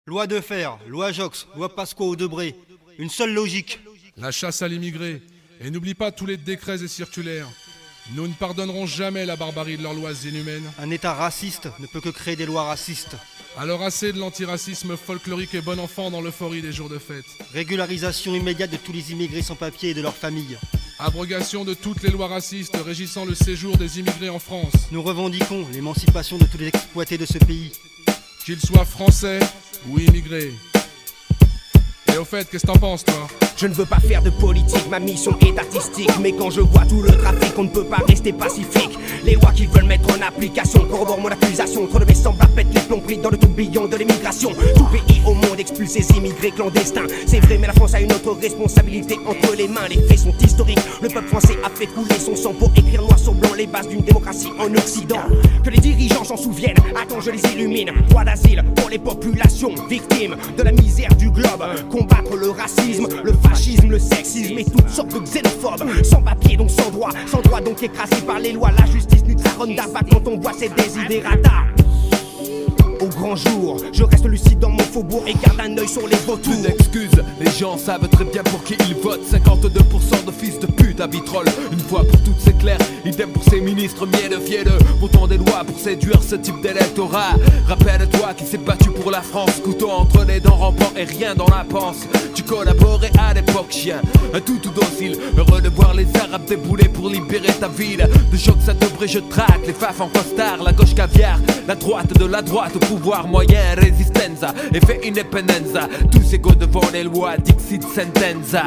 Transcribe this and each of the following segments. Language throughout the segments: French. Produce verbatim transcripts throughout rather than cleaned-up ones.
Loi Defferre, loi Jox, loi Pasqua-Debré. Une seule logique. La chasse à l'immigré. Et n'oublie pas tous les décrets et circulaires. Nous ne pardonnerons jamais la barbarie de leurs lois inhumaines. Un État raciste ne peut que créer des lois racistes. Alors assez de l'antiracisme folklorique et bon enfant dans l'euphorie des jours de fête. Régularisation immédiate de tous les immigrés sans papier et de leurs familles. Abrogation de toutes les lois racistes régissant le séjour des immigrés en France. Nous revendiquons l'émancipation de tous les exploités de ce pays. Qu'ils soient français ou immigrés. Et au fait, qu'est-ce que t'en penses, toi? Je ne veux pas faire de politique, ma mission est artistique. Mais quand je vois tout le trafic, on ne peut pas rester pacifique. Les lois qu'ils veulent mettre en application corroborent mon accusation. Trop de mes semblables pètent les plombs pris dans le tourbillon de l'immigration. Tout pays au monde expulse ses immigrés clandestins. C'est vrai, mais la France a une autre responsabilité entre les mains. Les faits sont historiques, le peuple français a fait couler son sang pour écrire noir sur blanc les bases d'une démocratie en Occident. Que les dirigeants s'en souviennent, attends je les illumine. Droit d'asile pour les populations victimes de la misère du globe. Combattre le racisme, le fascisme, le sexisme et toutes sortes de xénophobes. Sans papier donc sans droit, sans droit donc écrasé par les lois. La justice nude sa ronde d'abat quand on voit ces désidérata. Au grand jour, je reste lucide dans mon faubourg et garde un œil sur les vautours. Une excuse, les gens savent très bien pour qui ils votent. Cinquante-deux pour cent de fils de pute à vitrolles. Une fois pour toutes c'est clair, idem pour ces ministres mielleux fielleux. Votant des lois pour séduire ce type d'électorat. Rappelle-toi qui s'est battu pour la France. Couteau entre les dents rampant et rien dans la panse. Tu collaborais à l'époque chien, un tout tout docile. Heureux de voir les arabes débouler pour libérer ta ville. De choc ça devrait je traque, les faf en costard. La gauche caviar, la droite de la droite. Pouvoir moyen, résistenza, effet independenza. Tous égaux devant les lois, dixit sentenza.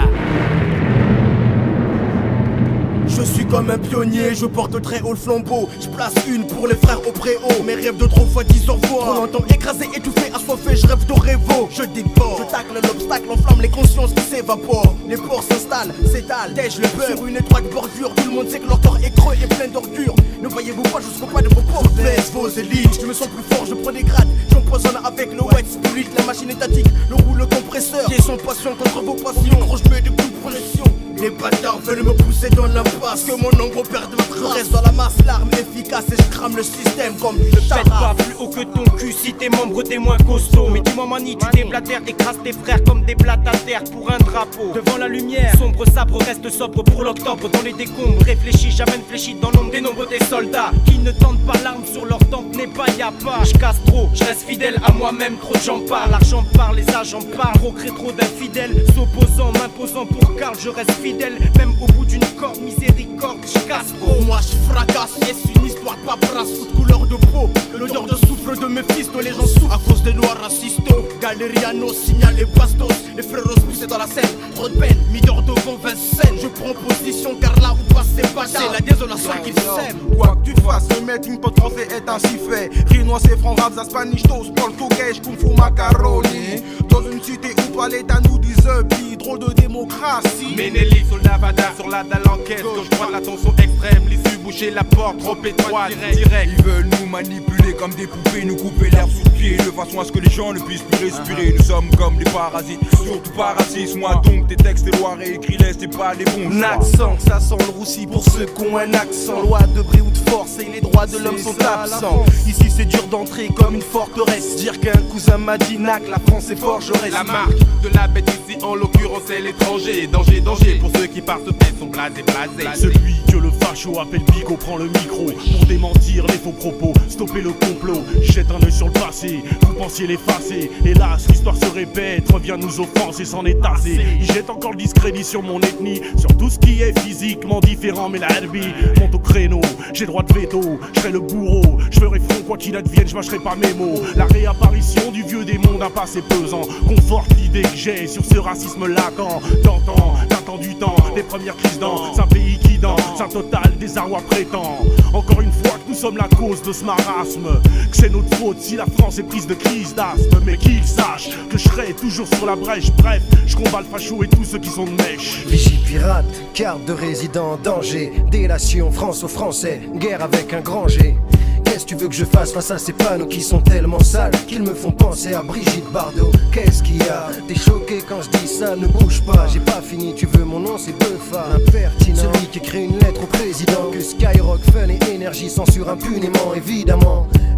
Je suis comme un pionnier, je porte très haut le flambeau. Je place une pour les frères au préau. Mes rêves de trop fois disent au revoir. Trop longtemps écrasé, étouffé, assoiffé, je rêve de révo. Je déborde, je tacle l'obstacle, enflamme les consciences qui s'évaporent. Les porcs s'installent, s'étalent, tèche le beurre. Sur une étroite bordure, tout le monde sait que leur corps est creux et plein d'ordures. Ne voyez-vous pas, je serai pas de vos portes. Baisse vos élites, je me sens plus fort, je prends des grades. J'empoisonne avec le wet spirit, la machine étatique, le rouleau compresseur. Qui est sans passion contre vos passions, gros je mets des coups de pression. Les bâtards veulent me pousser dans l'impasse. Que mon ombre perde ma trace. Reste dans la masse, l'arme efficace et je crame le système comme le Faites pas plus haut que ton cul si tes membres t'es moins costaud. Mais dis-moi mani, tu déblatères, écrases tes frères comme des blattes à terre pour un drapeau. Devant la lumière, sombre sabre reste sobre pour l'octobre. Dans les décombres, réfléchis, jamais ne fléchis dans l'ombre des nombres des soldats. Qui ne tentent pas l'arme sur leur tempe n'est pas y'a pas. Je casse trop, je reste fidèle à moi-même, trop j'en parle. L'argent parle, les agents parlent. Procré trop d'infidèles, s'opposant, m'imposant pour Karl, je reste fidèle. Même au bout d'une corde, miséricorde, je casse trop. Pour moi je fracasse, yes, une histoire de paperasse. Toute couleur de peau, l'odeur de souffle de mes fils. Les gens souffrent à cause des lois racistes. Galériano, signal et bastos. Les frères poussés dans la scène, trop de peine, mis d'or devant Vincennes. Je prends position car là où passe c'est pas c'est la désolation qu'ils s'aiment. Quoi que tu fasses, le melting pot français est ainsi fait. Rinois, c'est franc, rap, Spanish toast, portugais, kung fu macaroni. Dans une cité où l'État nous disent puis drôle de démocratie. Ménélique sur le Navada, sur la dalle enquête. Gauche droite, la tension extrême, l'issue boucher la porte, trop étroite, direct. Ils veulent nous manipuler comme des poupées, nous couper l'air sous le pied, de façon à ce que les gens ne puissent plus respirer. Nous sommes comme des parasites, surtout pas racistes. Moi donc tes textes, tes lois réécris-les, c'est pas les bons choix. Accent, ça sent le roussi pour ceux qui ont un accent. Loi de bris ou de force et les droits de l'homme sont absents. Ici c'est dur d'entrer comme une forteresse. Dire qu'un cousin m'a dit nac, la France est forgeresse. La marque de la bête ici en l'occurrence c'est l'étranger. Danger, danger pour ceux qui par ce fait sont blasés, blasés. Celui que le facho appelle Bigot prend le micro pour démentir les faux propos, stopper le complot. Jette un œil sur le passé, vous pensiez l'effacer. Hélas, l'histoire se répète, revient nous offenser, s'en est assez. Il jette encore le discrédit sur mon ethnie, sur tout ce qui est physiquement différent. Mais la herbi monte au créneau, j'ai droit de veto, je serai le bourreau. Je ferai front quoi qu'il advienne, je mâcherai pas mes mots. La réapparition du vieux démon d'un passé pesant conforte l'idée que j'ai sur ce racisme latent. D'antan, d'un temps du temps, des premières crises dans un pays qui danse, un total désarroi prétend. Encore une fois que nous sommes la cause de ce marasme, que c'est notre faute si la France est prise de crise d'asthme. Mais qu'ils sachent que je serai toujours sur la brèche. Bref, je combats le facho et tous ceux qui sont de mèche. Vigie pirate, carte de résident en danger. Délation France aux Français, guerre avec un grand G. Qu'est-ce que tu veux que je fasse face à ces panneaux qui sont tellement sales qu'ils me font penser à Brigitte Bardot? Qu'est-ce qu'il y a? T'es choqué quand je dis ça, ne bouge pas. J'ai pas fini, tu veux mon nom, c'est Beufa. Impertinent, celui qui écrit une lettre au président. Que Skyrock, Fun et Énergie censurent impunément, évidemment. Personne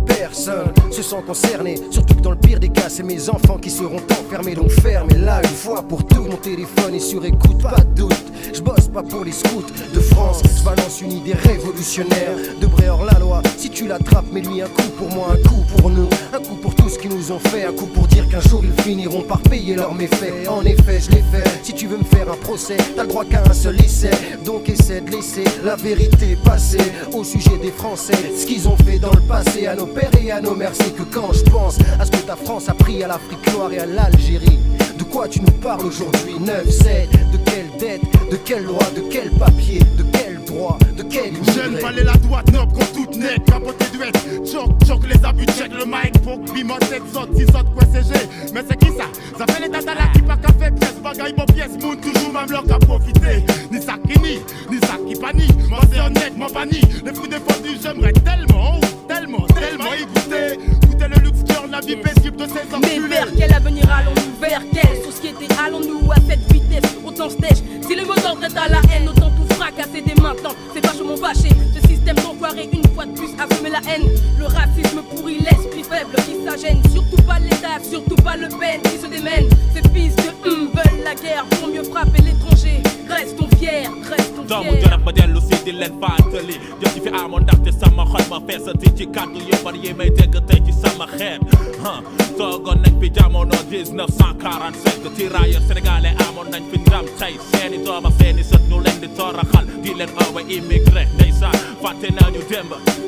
personne se sent concerné. Surtout que dans le pire des cas, c'est mes enfants qui seront enfermés. Donc ferme, et là, une fois pour toutes, mon téléphone est sur écoute, pas de doute. Je bosse pas pour les scouts de France, je balance une idée révolutionnaire. De Bré hors la loi, si tu l'attrapes, mets-lui un coup pour moi, un coup pour nous, un coup pour tout ce qu'ils nous ont fait, un coup pour dire qu'un jour ils finiront par payer leurs méfaits. En effet, je l'ai fait. Si tu veux me faire un procès, t'as le droit qu'à un seul essai. Donc essaie de laisser la vérité passer au sujet des Français, ce qu'ils ont fait dans le passé à nos pères et à nos mères. C'est que quand je pense à ce que ta France a pris à l'Afrique noire et à l'Algérie, de quoi tu nous parles aujourd'hui? neuf sept, de quelle dette, de quel droit, de quel papier, de quel droit, de quel immigré? Jeune fallait la droite noble contre toute net, capoté duette. Choc, choc, les abus, check le mic, faut que bimot, sept saute, six saute, quoi c'est G. Mais c'est qui ça? Ça fait les tatas là qui pas qu'à faire pièce, bagaille, bon pièce, moun, toujours même leur qu'à profiter. Ni ça qui nie, ni ça qui panie. Moi c'est honnête, moi panie. Les fous défendus, j'aimerais tellement, tellement, tellement y goûter. Goûter le luxe cœur, la vie paisible de ces enculés. Mais vers quel avenir allons-nous? Vers quelle société allons-nous à cette vitesse? Autant stèche, si le mot d'ordre est à la haine, autant tout fracasser dès maintenant. C'est vachement vaché, ce système d'enfoiré une fois de plus a semé la haine. Le racisme pourrit l'esprit faible qui s'agène. Surtout pas l'État, surtout pas le Pen qui se démène. Ces fils de hum veulent la guerre pour mieux frapper l'étranger. Restons fiers, restons fiers. jarab ma dellu si di leen fàttali jëf ci fi amoon ndaxte sama xol ma feesati ci kàddu yu bari yi may dégg tey ci sama xeet. Toogoon nañ fi jamono dix-neuf cent quarante-cinq tirailleurs sénégalais amoon nañ fi ndam tey seeni doom ak seeni sët ñu leen di toroxal di leen oowe immigré. Ndeysaan fàtte nañu démb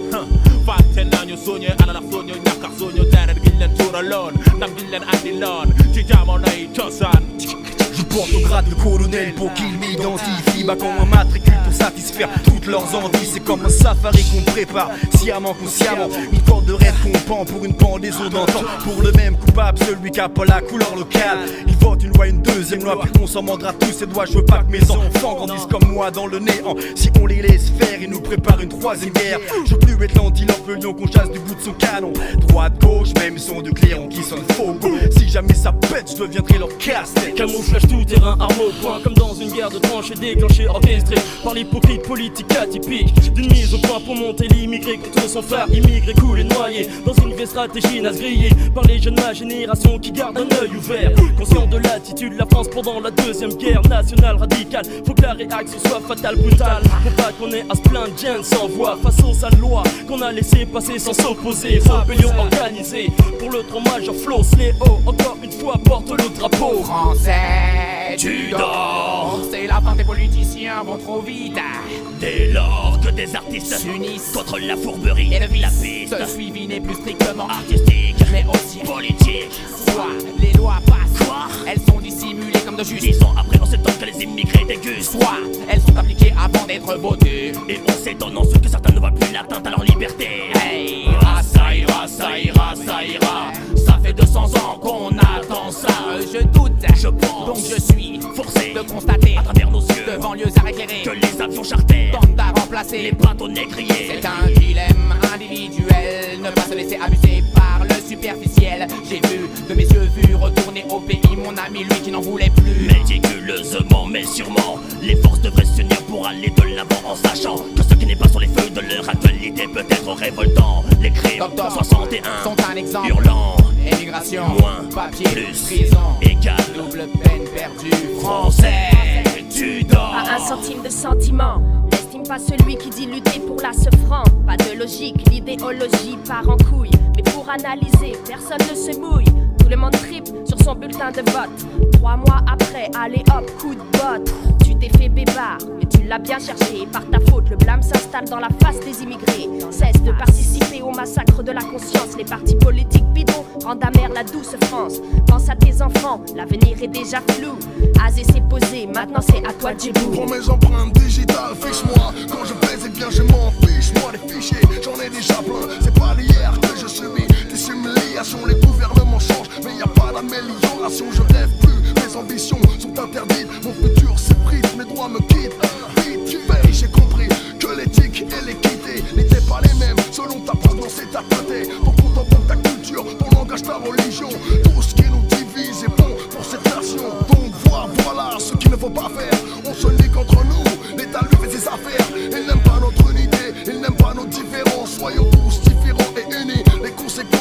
fàtte nañu suñu alal ak suñu ñàkk ak suñu deret giñ leen tuuraloon ndam giñ leen andiloon ci jamonoy cosaan. Je porte au grade de colonel pour qu'ils m'identifient. Bah qu'on me matricule pour satisfaire toutes leurs envies. C'est comme un safari qu'on prépare, sciemment consciemment. Une corde de rêve qu'on pend pour une pendaison d'antan. Pour le même coupable, celui qui a pas la couleur locale. Il vote une loi, une deuxième loi, puis on s'en mordra tous ses doigts. Je veux pas que mes enfants grandissent comme moi dans le néant. Si on les laisse faire, ils nous préparent une troisième guerre. Je veux plus être l'antilope, le lion qu'on chasse du bout de son canon. Droite, gauche, même son de clairon qui sonne faux go. Si jamais ça pète, je deviendrai leur casse-tête. Camouflage tout terrain, arme au point, comme dans une guerre de tranchées déclenchée, orchestrée par l'hypocrite politique atypique. D'une mise au point pour monter l'immigré contre son frère immigré coulé noyé dans une vieille stratégie naze grillée par les jeunes de ma génération qui gardent un œil ouvert. Conscient de l'attitude de la France pendant la deuxième guerre nationale radicale, faut que la réaction soit fatale, brutale. Faut pas qu'on ait à se plaindre, Jen sans voix face aux sales lois qu'on a laissé passer sans s'opposer. Rébellion organisée pour le trauma, genre Floss Léo. Encore une fois, porte le drapeau français. Tu dors, c'est la fin des politiciens vont trop vite. Dès lors que des artistes s'unissent contre la fourberie et le vice, la piste, ce suivi n'est plus strictement artistique, mais aussi politique. Soit les lois passent, quoi elles sont dissimulées comme de juste. Dix ans après, on s'étonne que les immigrés dégustent. Soit elles sont appliquées avant d'être votées. Et on s'étonne ensuite que certains ne voient plus l'atteinte à leur liberté. Hey, ah, ça ira, ça ira, ça ira. Ça fait deux cents ans qu'on attend ça. Euh, je doute, je pense, donc je suis forcé de constater à travers nos yeux devant lieux à éclairer que les avions charters tentent à remplacer les bateaux négriers. C'est un dilemme individuel, ne pas se laisser abuser par le superficiel. J'ai vu de mes yeux vus retourner au pays mon ami, lui qui n'en voulait plus. Méticuleusement mais sûrement, les forces devraient s'unir pour aller de l'avant en sachant que ce qui n'est pas sur les feuilles de leur actualité peut être révoltant. Les crimes Docteur soixante et un sont un exemple hurlant. Émigration, moins, papier, plus, prison, égal, double peine perdue. Français, tu dors. Pas un centime de sentiment, n'estime pas celui qui dit lutter pour la ce franc. Pas de logique, l'idéologie part en couille. Mais pour analyser, personne ne se mouille. Tout le monde tripe sur son bulletin de vote. Trois mois après, allez hop, coup de botte. Tu t'es fait bébard, mais tu l'as bien cherché. Par ta faute, le blâme s'installe dans la face des immigrés. Cesse de participer au massacre de la conscience. Les partis politiques bidons rendent amère la douce France. Pense à tes enfants, l'avenir est déjà flou. Azé s'est posé, maintenant c'est à toi de djibou. Prends mes empreintes digitales, fiche-moi. Quand je baise, eh bien je m'en fiche. Moi les fichiers, j'en ai déjà plein. C'est pas d'hier que je subis des humiliations. Les gouvernements changent, mais y a pas d'amélioration. Je rêve plus, mes ambitions sont interdites. Mon futur s'effrite, mes droits me quittent. Vite, tu payes, j'ai compris que l'éthique et l'équité n'étaient pas les mêmes selon ta provenance et ta côté. Ton compte en banque, ta culture, ton langage, ta religion. Tout ce qui nous divise est bon pour cette nation. Donc voilà, voilà ce qu'il ne faut pas faire. On se lie contre nous, l'État lui fait ses affaires. Il n'aime pas notre unité, il n'aime pas nos différences. Soyons tous différents et unis, les conséquences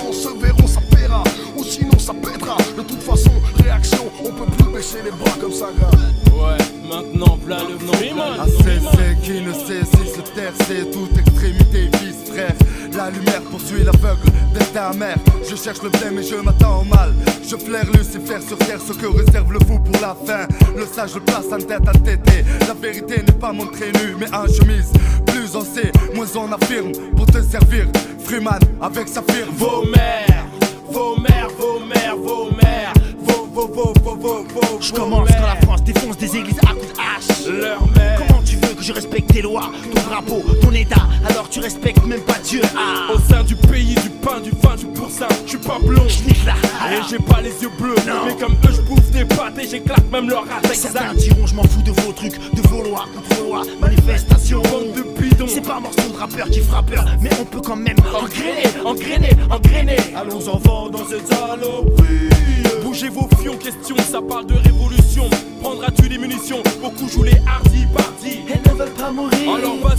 lumière poursuit l'aveugle, destin amer. Je cherche le bien mais je m'attends au mal. Je flaire Lucifer sur terre, ce que réserve le fou pour la fin. Le sage le place en tête à tété. La vérité n'est pas montrée nue mais en chemise. Plus on sait, moins on affirme. Pour te servir, Freeman avec sa firme. Vos mères, vos mères, vos mères, vos mères. Vos, vos, vos, vos, vos, vos. Je commence quand la France défonce des églises à coups de hache. Leur mère. Comment tu veux que je respecte tes lois, ton drapeau, ton état, alors tu respectes même pas Dieu. Ah. Au sein du pays, du pain, du vin, du pourcin, je suis pas blond. J'nique là. Et j'ai pas les yeux bleus. Non. Mais comme eux, je bouffe des pâtes et j'éclate même leur rate. Certains diront, je m'en fous de vos trucs, de vos lois, contre vos lois, manifestations. Bande de bidons. C'est pas un morceau de rappeur qui fera peur, mais on peut quand même engrainer, engrainer, engrainer. Allons enfants dans cette saloperie. Bougez vos fions, question, ça parle de révolution. Prendras-tu des munitions? Beaucoup jouent les hardis, partis. Elles ne veulent pas mourir. Alors vas